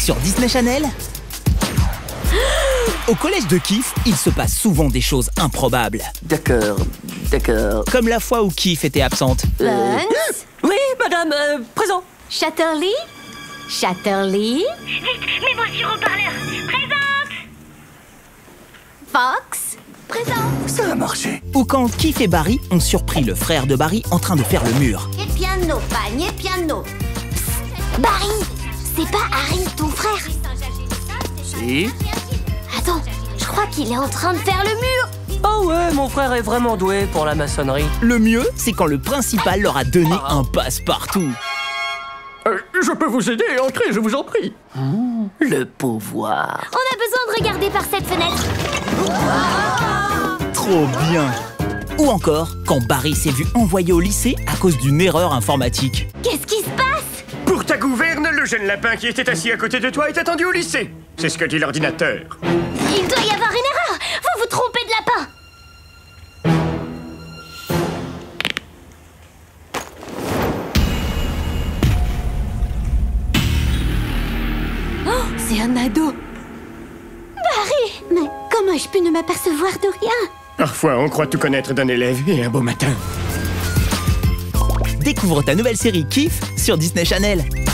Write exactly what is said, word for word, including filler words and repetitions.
sur Disney Channel. Au collège de Keef, il se passe souvent des choses improbables. D'accord, d'accord. Comme la fois où Keef était absente. Euh... Buns? Oui, madame, euh, présent. Chatterley? Chatterley? Vite, mets-moi sur haut-parleur. Présente. Fox? Présent. Ça a marché. Ou quand Keef et Barry ont surpris le frère de Barry en train de faire le mur. Et piano, panier, piano. Psst, Barry, c'est pas Harry, ton frère? Si. Attends, je crois qu'il est en train de faire le mur. Oh ouais, mon frère est vraiment doué pour la maçonnerie. Le mieux, c'est quand le principal leur a donné un passe-partout. Euh, je peux vous aider, entrez, je vous en prie. Mmh, le pouvoir. On a besoin de regarder par cette fenêtre. Trop bien. Ou encore, quand Barry s'est vu envoyé au lycée à cause d'une erreur informatique. Qu'est-ce qui se passe? Pour ta gouverne, le jeune lapin qui était assis à côté de toi est attendu au lycée. C'est ce que dit l'ordinateur. Il doit y avoir une erreur. Vous vous trompez de lapin. Oh, c'est un ado. Barry! Mais comment ai-je pu ne m'apercevoir de rien? Parfois, on croit tout connaître d'un élève et un beau matin. Découvre ta nouvelle série Keef sur Disney Channel.